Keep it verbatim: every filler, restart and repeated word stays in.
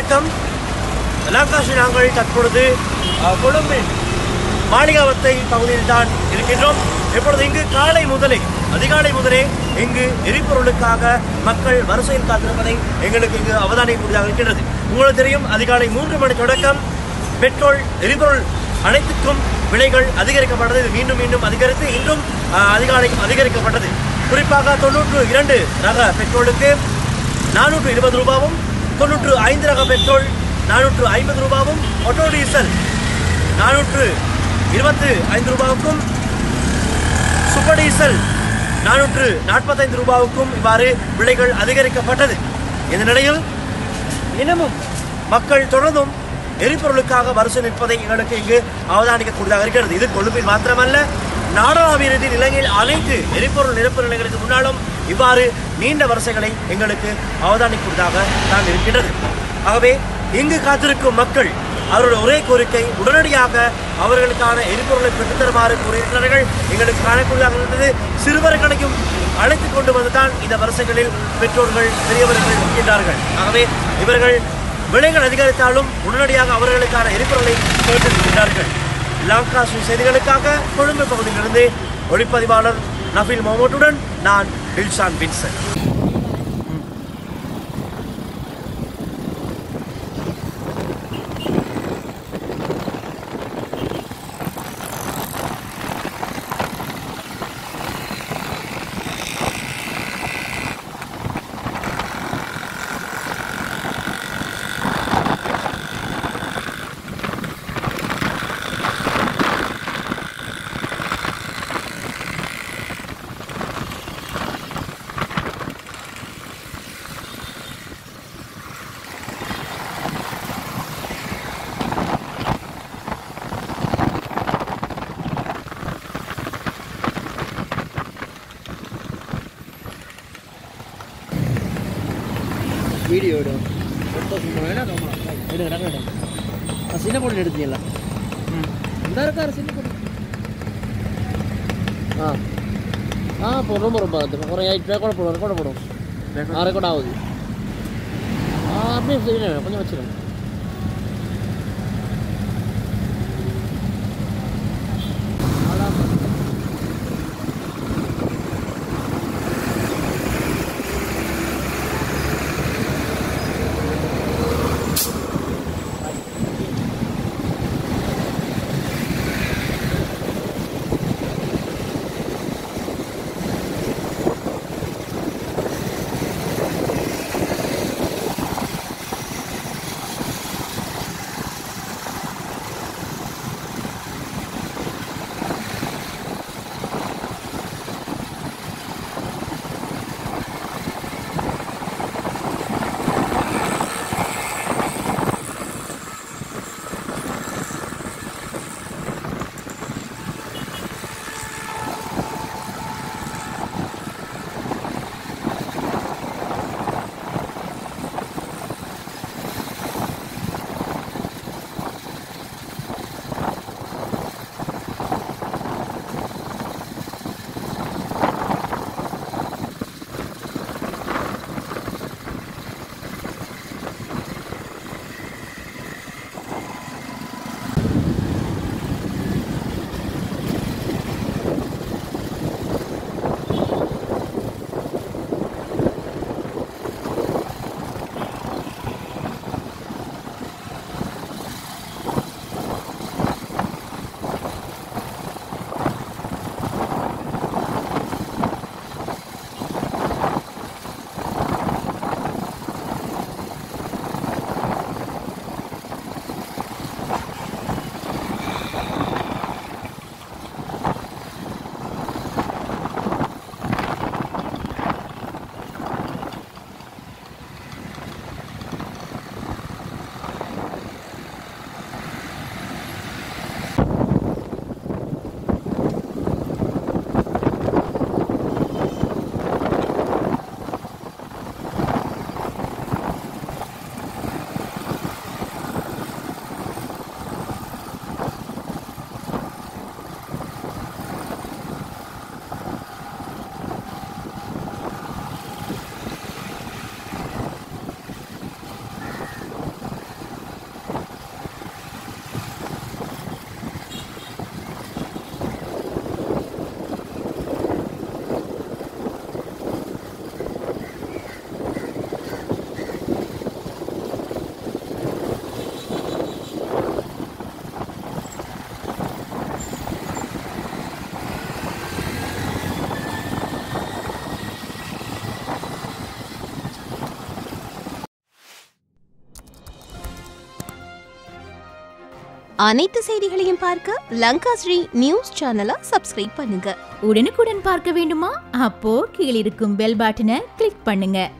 வணக்கம். லங்காஸ்ரீ நாங்கள் தற்பொழுது கொழும்பின் மாளிகாவத்தை பகுதியில் தான் இருக்கின்றோம். இப்பொழுது இங்கு காலை முதலே அதிகாலை முதலே இங்கு எரிபொருளுக்காக மக்கள் வரிசையில் காத்திருப்பதை எங்களுக்கு இங்கு அவதானிக்கக்கூடியதாக இருக்கின்றது. உங்களுக்கு தெரியும், அதிகாலை மூன்று மணி தொடக்கம் பெட்ரோல் எரிபொருள் அனைத்துக்கும் விலைகள் அதிகரிக்கப்பட்டது. இது மீண்டும் மீண்டும் அதிகரித்து இன்றும் அதிகாலை அதிகரிக்கப்பட்டது. குறிப்பாக தொன்னூற்று இரண்டு ரக பெட்ரோலுக்கு நானூற்று இருபது ரூபாவும், தொன்னூற்று ஐந்து ரக பெட்ரோல் நானூற்று ஐம்பது ரூபாவும், ஆட்டோ டீசல் நானூற்று இருபத்து ஐந்து ரூபாவுக்கும், சூப்பர் டீசல் நானூற்று நாற்பத்தைந்து ரூபாவுக்கும் இவ்வாறு விலைகள் அதிகரிக்கப்பட்டது. இந்த நிலையில் இன்னமும் மக்கள் தொடர்ந்தும் எரிபொருளுக்காக வரிசை நிற்பதை எங்களுக்கு இங்கு அவதானிக்கக்கூடியதாக இருக்கிறது. இது கொழும்பில் மாத்திரமல்ல, நாடாளாவிய ரீதியில் இலங்கையில் அனைத்து எரிபொருள் நிரப்பு நிலையங்களுக்கு முன்னாலும் இவ்வாறு நீண்ட வரிசைகளை எங்களுக்கு அவதானிக்கூடியதாக தான் இருக்கின்றது. ஆகவே இங்கு காத்திருக்கும் மக்கள் அவருடைய ஒரே கோரிக்கை, உடனடியாக அவர்களுக்கான எரிபொருளை பெற்றுத்தருமாறு கூறியிருக்கிறார்கள். எங்களுக்கு காணக்கூடியதாக இருந்தது. சிறுவர்களையும் அழைத்துக் கொண்டு வந்துதான் இந்த வரிசைகளில் பெற்றோர்கள் பெரியவர்கள் இருக்கின்றார்கள். ஆகவே இவர்கள் விலைகள் அதிகரித்தாலும் உடனடியாக அவர்களுக்கான எரிபொருளை கேட்டிருக்கின்றார்கள். லங்காஸ்ரீ செய்திகளுக்காக கொழும்பு பகுதியிலிருந்து ஒளிப்பதிவாளர் நஃபில் மொஹமட்டுடன் நான் டில்ஷான் வின்சன். வீடியோ விடும் சின்ன பொண்ணு எடுத்தீங்களா? இந்த இருக்காரு சின்ன பொண்ணு. ஆ ஆ இப்போ ரொம்ப ரொம்ப பார்த்துக்கோங்க. ஒரு எயிட் ரெக்கார்ட் போடுவோம் ரெக்கார்ட் போடுவோம் ஆ ரெக்கார்ட் ஆகுது. ஆ அப்படியே சரி, கொஞ்சம் வச்சுருங்க. அனைத்து செய்திகளையும் பார்க்க லங்காஸ்ரீ நியூஸ் சேனலை சப்ஸ்கிரைப் பண்ணுங்க. உடனுக்குடன் பார்க்க வேண்டுமா? அப்போ கீழிருக்கும் பெல் பட்டனை கிளிக் பண்ணுங்க.